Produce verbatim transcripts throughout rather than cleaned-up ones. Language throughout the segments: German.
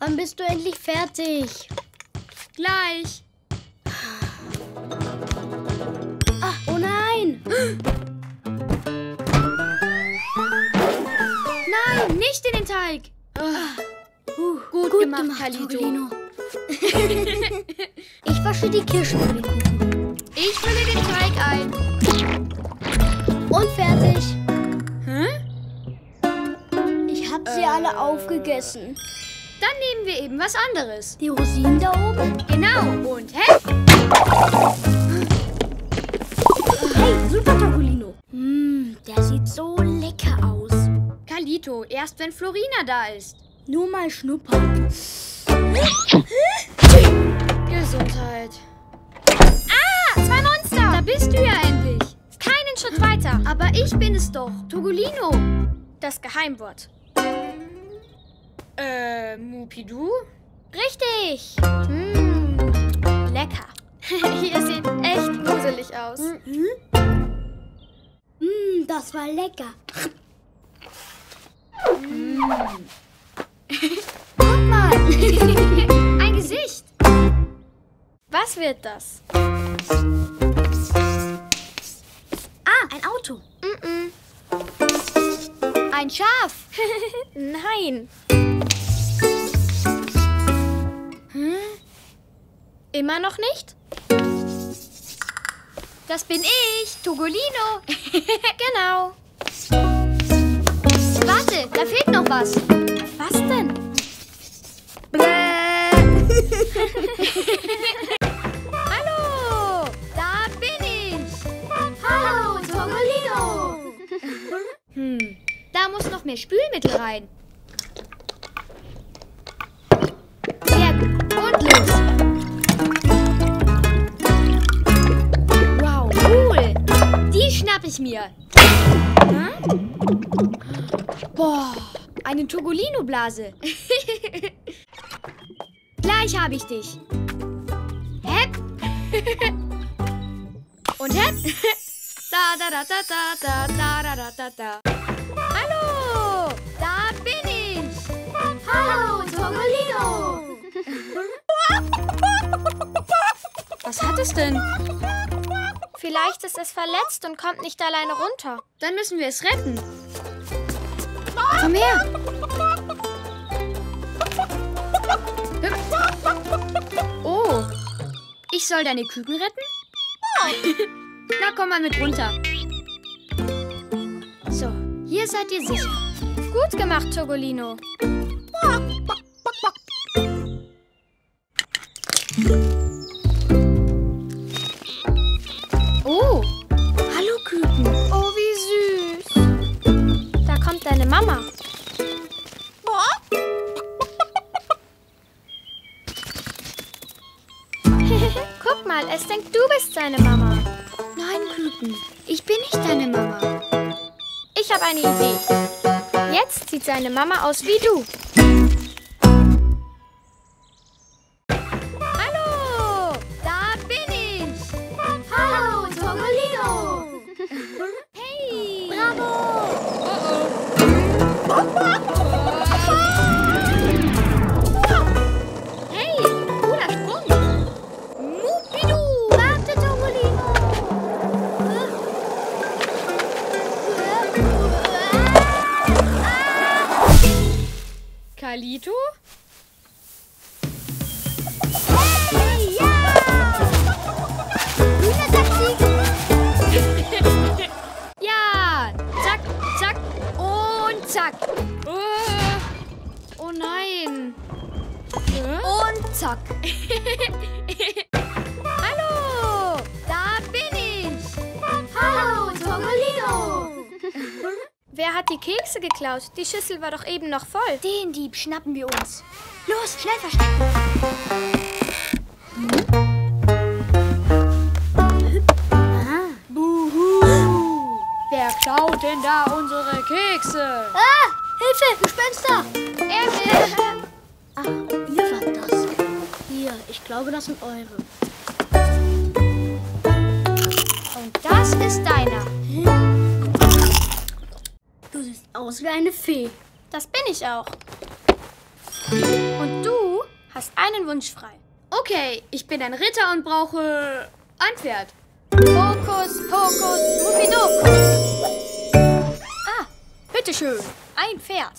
Wann bist du endlich fertig? Gleich. Ah, oh nein! Nein, nicht in den Teig. Ah, uh, gut, gut gemacht, gemacht, Kalito. Togelino. Ich wasche die Kirschen für den Kuchen. Ich fülle den Teig ein. Und fertig. Hä? Ich habe sie alle aufgegessen. Dann nehmen wir eben was anderes. Die Rosinen da oben? Genau. Und hä? Hey, super Togelino. Mm, der sieht so lecker aus. Kalito, erst wenn Florina da ist. Nur mal schnuppern. Gesundheit. Ah, zwei Monster. Da bist du ja endlich. Keinen Schritt weiter. Aber ich bin es doch. Togolino. Das Geheimwort. Äh, Mupidu? Richtig. Hm, lecker. Hier sieht echt gruselig aus. Mhm. Mm, das war lecker. Mm. Guck mal. Ein Gesicht. Was wird das? Ah, ein Auto. Mm-mm. Ein Schaf. Nein. Hm? Immer noch nicht? Das bin ich, Togolino. Genau. Warte, da fehlt noch was. Was denn? Hallo, da bin ich. Hallo, Togolino. Hm, da muss noch mehr Spülmittel rein. Sehr gut. Und los. Wow, cool. Die schnapp ich mir. Hm? Boah, eine Togolino-Blase. Gleich habe ich dich. Hepp. Und hepp. Da, da, da, da, da, da, da, da, da, da. Hallo, da bin ich. Hallo, Togolino. Was hat es denn? Vielleicht ist es verletzt und kommt nicht alleine runter. Dann müssen wir es retten. Komm her. Hüpf. Oh, ich soll deine Küken retten? Na, komm mal mit runter. So, hier seid ihr sicher. Gut gemacht, Togolino. Oh, hallo Küken. Oh, wie süß. Da kommt deine Mama. Guck mal, es denkt, du bist seine Mama. Nein, Küken, ich bin nicht deine Mama. Ich habe eine Idee. Jetzt sieht seine Mama aus wie du. Hallo, da bin ich. Hallo, Togolino. Hey, Bravo. Hey, cooler Sprung. Mupidu, warte, Togolino. Kalito? Hey, ja! Hühnertaxi! Ja, zack, zack und zack. Oh, oh nein. Und zack. Hallo, da bin ich. Hallo, Togolino. Wer hat die Kekse geklaut? Die Schüssel war doch eben noch voll. Den Dieb schnappen wir uns. Los, schnell verstecken. Ah. Buhu. Wer klaut denn da unsere Kekse? Ah, Hilfe, Gespenster! Er will. Ach, ihr wart das. Hier, ich glaube, das sind eure. Und das ist deiner. Du siehst aus wie eine Fee. Das bin ich auch. Und du hast einen Wunsch frei. Okay, ich bin ein Ritter und brauche ein Pferd. Hokus, Pokus, Mupidokus. Ah, bitteschön, ein Pferd.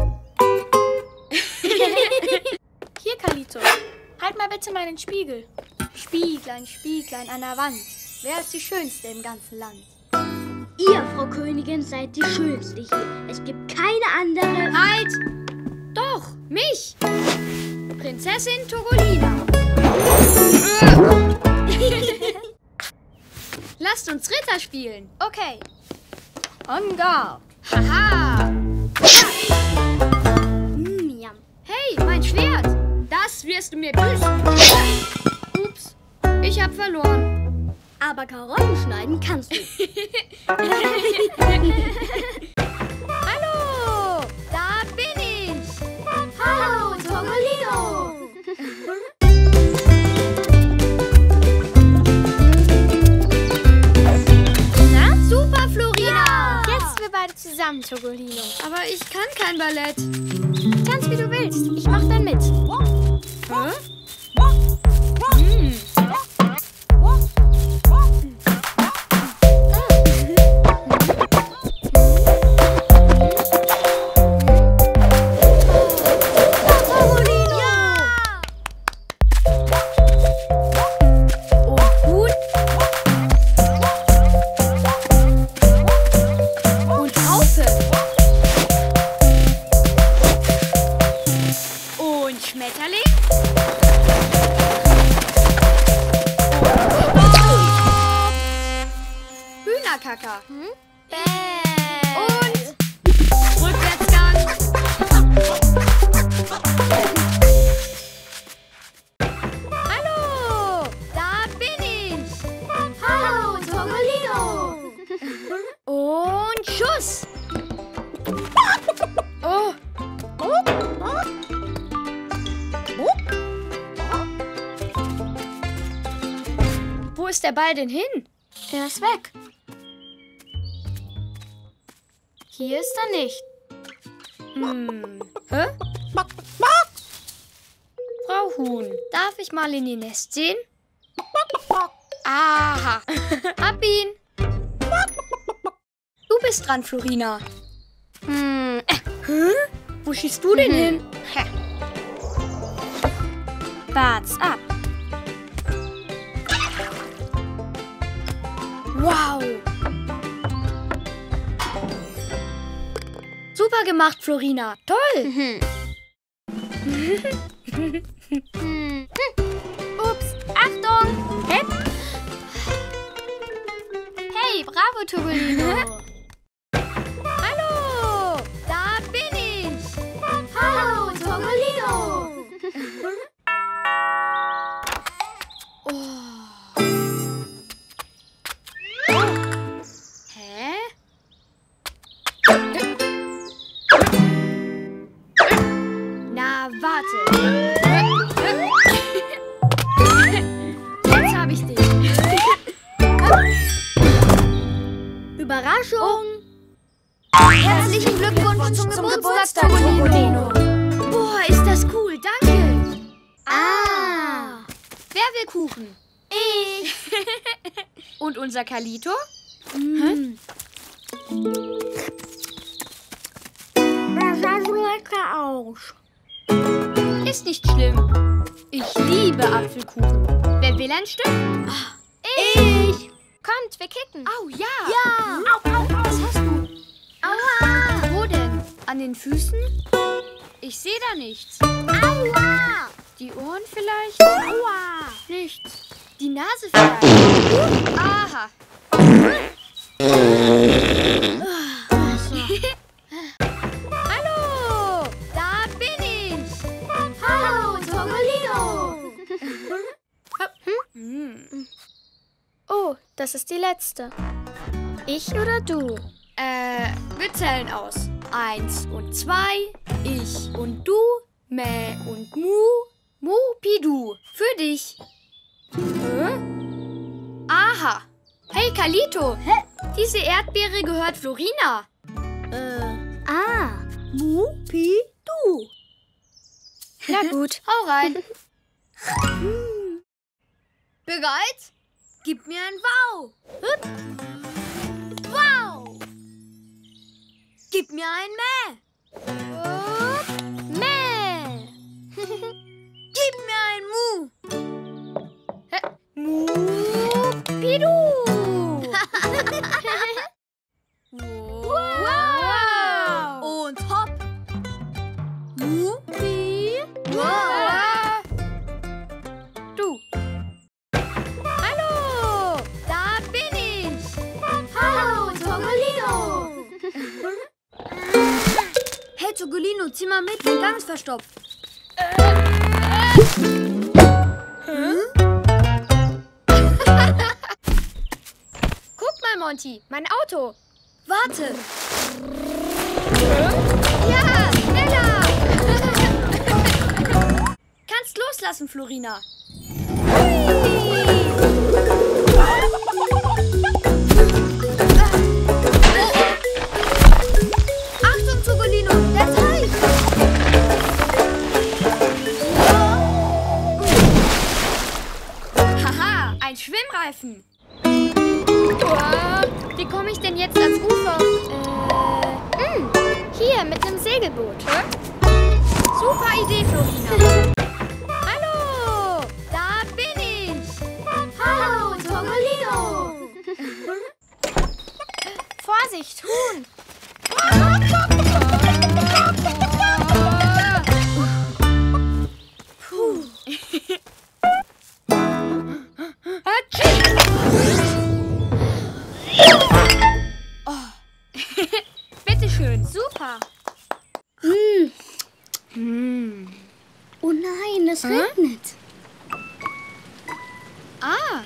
Hier, Kalito, halt mal bitte meinen Spiegel. Spieglein, Spieglein an der Wand. Wer ist die Schönste im ganzen Land? Ihr, Frau Königin, seid die Schönste hier. Es gibt keine andere... Halt! Doch, mich! Prinzessin Togolina. Lasst uns Ritter spielen. Okay. On guard. Haha! Mm, ja. Hey, mein Schwert! Das wirst du mir büßen. Ups, ich hab verloren. Aber Karotten schneiden kannst du. Hallo, da bin ich. Hallo, Togolino. Na, super, Florina. Jetzt wir beide zusammen, Togolino. Aber ich kann kein Ballett. Ganz wie du willst. Ich mach dann mit. Hä? Hm. Hühnerkacker. Hm? Und Rückwärtsgang. Hallo, da bin ich. Hallo, Togolino. Und Schuss. Oh. Wo ist der Ball denn hin? Er ist weg. Hier ist er nicht. Hm. Hä? Frau Huhn, darf ich mal in Ihr Nest sehen? Aha. Hab ihn. Du bist dran, Florina. Hm. Hä? Wo schießt du denn hin? Wart's ab. Wow. Super gemacht, Florina. Toll. Hm. Ups, Achtung! Hepp. Hey, bravo, Togolino. Hallo, da bin ich. Hallo, Togolino. Hä? Na, warte. Jetzt hab ich dich. Überraschung. Herzlichen Glückwunsch zum Geburtstag, Togolino. Boah, ist das cool. Danke. Ah. Wer will Kuchen? Ich. Und unser Kalito? Mm. Das sah so lecker aus. Ist nicht schlimm. Ich liebe Apfelkuchen. Wer will ein Stück? Ich. Kommt, wir kicken. Au, ja. Ja. Au, au, au. Was hast du? Aua. Wo denn? An den Füßen? Ich sehe da nichts. Aua. Die Ohren vielleicht? Aua. Nichts. Die Nase vielleicht? Aha. Hallo, da bin ich. Hallo, Togolino. Hm. Oh, das ist die letzte. Ich oder du? Äh, wir zählen aus. Eins und zwei, ich und du, Mäh und Mu, Mupidu. Für dich. Hä? Aha. Hey, Kalito. Hä? Diese Erdbeere gehört Florina. Äh. Ah. Mu, Pi, Du. Na gut, hau rein. Bereit? Gib mir ein Wow. Hup. Wow. Gib mir ein Mäh. Hup. Mäh. Gib mir ein Mu. Hä? Mu. Pidu. Wow. Und hopp. Mu. Pi. Wow. Du. Hallo. Da bin ich. Hallo, Togolino. Hey, Togolino, zieh mal mit, dein Gang ist verstopft. Guck mal, Monty, mein Auto. Warte. Ja, schneller. Kannst loslassen, Florina. Achtung, Togolino, der Teich. Haha, ein Schwimmreifen. Wie komme ich denn jetzt ans Ufer? Äh, mh, hier mit einem Segelboot. Hä? Super Idee, Florina. Hallo, da bin ich. Hallo, Togolino. Vorsicht, Huhn. Puh. Bitteschön, super. Hm. Hm. Oh nein, es regnet. Ah.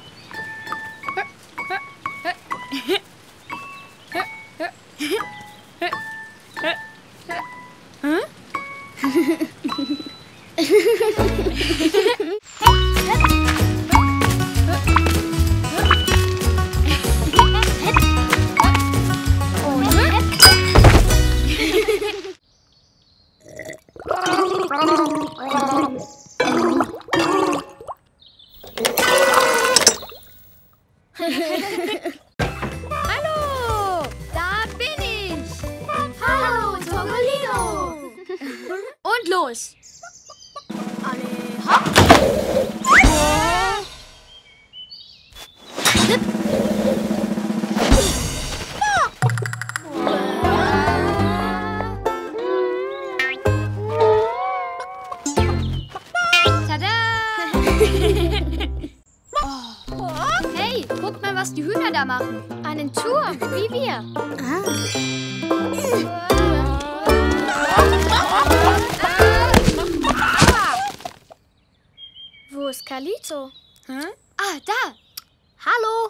Hallo, da bin ich. Hallo, Togolino. Und los. Alle hopp. Hey, guck mal, was die Hühner da machen. Einen Turm, wie wir. Ah. Wo ist Kalito? Hm? Ah, da. Hallo.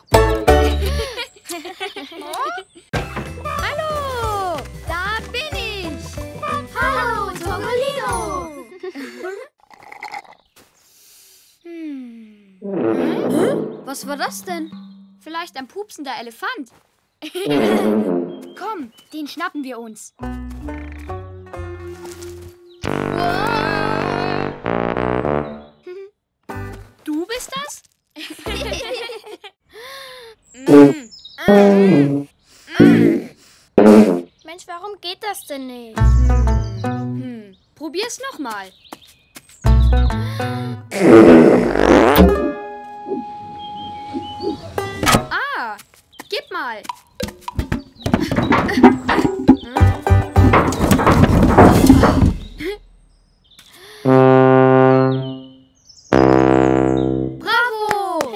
Hallo, da bin ich. Hallo, Togolino. Hm. Hm? Was war das denn? Vielleicht ein pupsender Elefant. Komm, den schnappen wir uns. Du bist das? Mensch, warum geht das denn nicht? Hm. Probier's nochmal. Ah, gib mal. Bravo!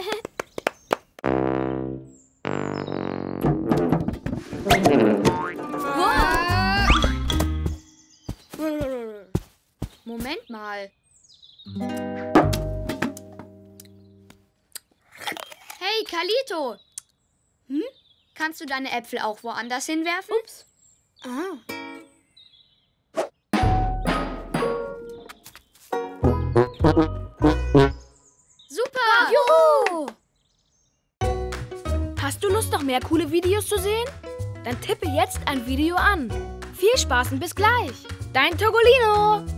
Moment mal. Hey, Kalito. Hm? Kannst du deine Äpfel auch woanders hinwerfen? Ups. Ah. Super! Juhu! Hast du Lust, noch mehr coole Videos zu sehen? Dann tippe jetzt ein Video an. Viel Spaß und bis gleich. Dein Togolino.